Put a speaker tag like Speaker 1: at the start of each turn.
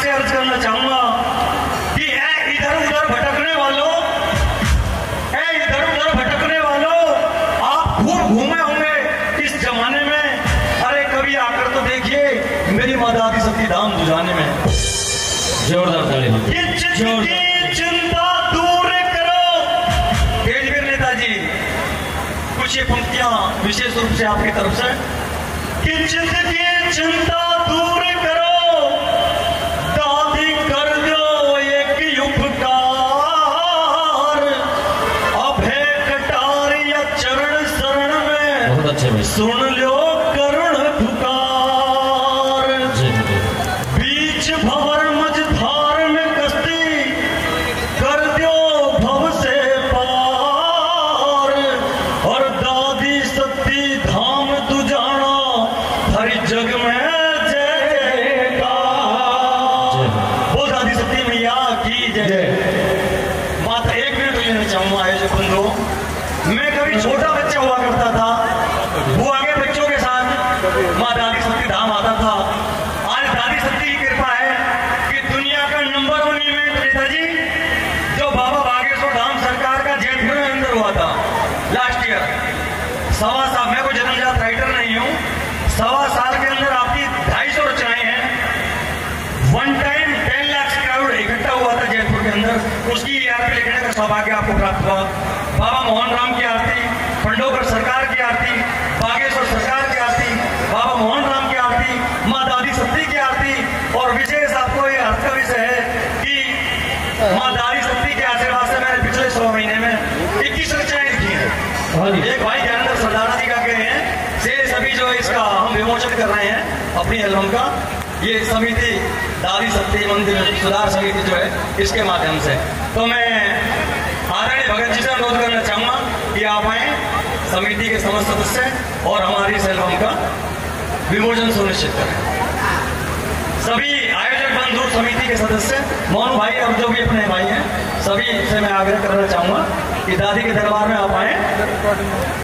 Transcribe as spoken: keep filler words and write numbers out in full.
Speaker 1: आपसे अर्ज करना चाहूंगा कि है इधर उधर भटकने वालों, है इधर उधर भटकने वालों, आप खूब घूमे होंगे इस जमाने में। अरे कभी आकर तो देखिए मेरी माँ दादी सती धाम दुजाने में।
Speaker 2: जोरदार ताली।
Speaker 1: चिंता दूर करो तेजवीर नेताजी, कुछ ये पंक्तियां विशेष रूप से आपकी तरफ से कि जिंदगी चिंता दूर करो, दादी कर दो एक उपकार, अभय कटार या चरण शरण में
Speaker 2: बहुत अच्छे भाई।
Speaker 1: सुन लो करुण पुकार, बीच भंवर मझधार में कश्ती कर दो भव से पार, और दादी सती धाम दुजाना हरि जग में जयकार। वो दादी सती मैया की जय। मात्र एक मिनट लेना चाहूंगा आयोजक बंधुओं, मैं कभी छोटा बच्चा हुआ करता था, वो आगे बच्चों के साथ माँ दादी सती धाम आता था। आज दादी सती की कृपा है कि दुनिया का नंबर वन इवेंट नेताजी जो बाबा बागेश्वर धाम सरकार का जयपुर में अंदर हुआ था लास्ट ईयर, सवा साल, मैं कोई जन्मजात राइटर नहीं हूँ, सवा साल के अंदर आपकी ढाई सौ रचनाएं हैं। One time ten lakh crowd इकट्ठा हुआ था जयपुर के अंदर, उसकी आरती लिखने का सौभाग्य आपको प्राप्त हुआ। बाबा मोहन राम की आरती, पंडोकर सरकार की आरती, बागेश्वर सरकार की आरती, बाबा मोहन राम की आरती, माँ दादी सती की आरती, और विशेष आपको ये अर्थ का विषय है कि माँ दादी सती के आशीर्वाद से मैंने पिछले सौ महीने में इक्कीस रचनाएं लिखी है। एक भाई ज्ञानेंद्र सरदारा जी का कह रहे हैं से सभी जो इसका हम विमोचन कर रहे हैं अपनी एल्बम का, ये समिति दादी सती मंदिर सुधार समिति जो है इसके माध्यम से। तो मैं आदरणीय भगत जी से अनुरोध करना चाहूंगा कि आप आए समिति के समस्त सदस्य और हमारी इस एल्बम का विमोचन सुनिश्चित करें। सभी आयोजक बंधु, समिति के सदस्य, मोहन भाई और जो भी अपने भाई हैं, सभी से मैं आग्रह करना चाहूंगा कि दादी के दरबार में आप आए।